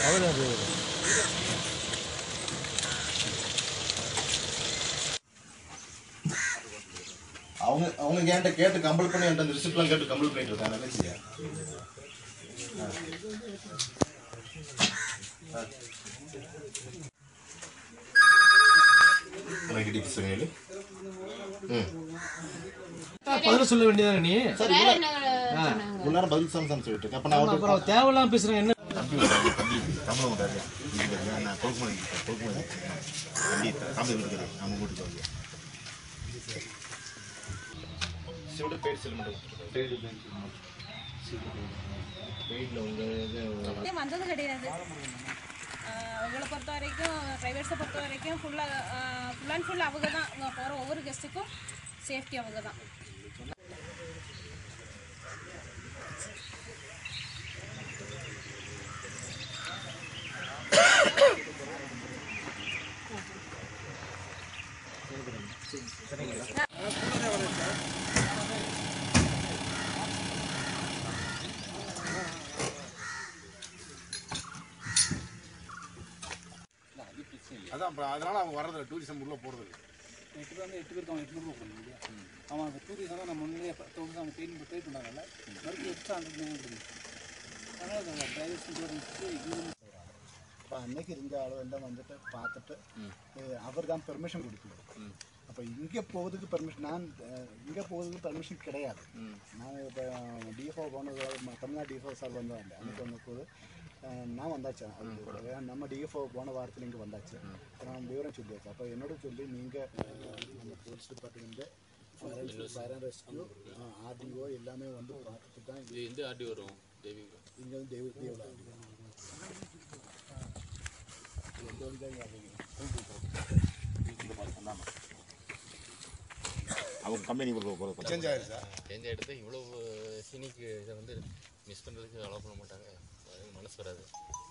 அவங்க என்கிட்ட கேட்டு கம்பல் பண்ணி என்கிட்ட அந்த ரிசிப்ட்லாம் கேட்டு கம்பல் பண்ணிட்டு இருக்காங்க. என்ன செய்ய பதில் சொல்ல வேண்டியதானே நீ? முன்னாடி பதில் சொல்லிட்டு இருக்கேன். அப்ப நான் தேவையில்லாம பேசுறேன். என்ன வந்தது கிடையாது. உங்களை பொறுத்த வரைக்கும் ப்ரைவேட்ஸை பொறுத்த வரைக்கும் ஃபுல் அண்ட் ஃபுல் அவங்க தான் போகிற ஒவ்வொரு கெஸ்ட்டுக்கும் சேஃப்டி அவங்க தான். அதான் அதனால அவங்க வர்றதில்ல, டூரிசம் உள்ள போகிறது 8 பேர் 8 பேருக்கு அவன் 800 கொடுக்கணும் இல்லையா? அவன் அந்த டூரிசம் தான் நம்ம முன்னே தொடர்ந்து அவங்க பெயின் பண்ணாங்கல்ல, மறுபடியும் எக்ஸ்ட்ரா 100 கொடுக்கணும். அதனால ப்ரைவேட் இன்சூரன்ஸுக்கு இப்போ அன்னைக்கு இருந்த அளவெல்லாம் வந்துட்டு பார்த்துட்டு அவர் தான் பெர்மிஷன் கொடுக்கணும். அப்போ இங்கே போகிறதுக்கு பெர்மிஷன் இங்கே போகிறதுக்கு பெர்மிஷன் கிடையாது. நான் இப்போ டிஎஃப்ஓ போனது தமிழ்நாடு டிஎஃப்ஓ சார் வந்தாங்க. அன்றைக்கி வந்தபோது நான் வந்தாச்சு. அது நம்ம டிஎஃப்ஓ போன வாரத்தில் இங்கே வந்தாச்சு. நான் விவரம் சொல்லியாச்சு. அப்போ என்னோட சொல்லி நீங்கள் நம்ம police department fire and rescue RTO எல்லாமே வந்து பார்த்துட்டு தான் இது எந்த ஆர்டிஓ வரும். இங்கே வந்து தேவியோட ஆர்டிஓ அவங்க கம்பெனி சேஞ்ச் ஆயிடுச்சா? சேஞ்ச் ஆகிடுது. இவ்வளோ சீனிக்கு இதை வந்து மிஸ் பண்ணுறதுக்கு அலோவ் பண்ண மாட்டாங்க. மனசு வராது.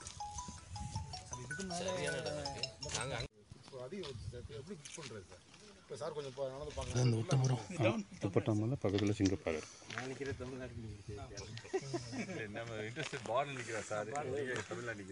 சரியான இடம் இருக்குது. நாங்கள் எப்படி ஃபிக்ஸ் பண்ணுறது சார்? இப்போ சார் கொஞ்சம் நடந்து பார்க்கலாம். துப்பட்டாமல பக்கத்தில் சிங்கப்பாறை. நான் நிற்கிற தமிழ்நாடு நம்ம இன்ட்ரெஸ்ட் பார்டர் நிற்கிறா சார். தமிழ்நாடு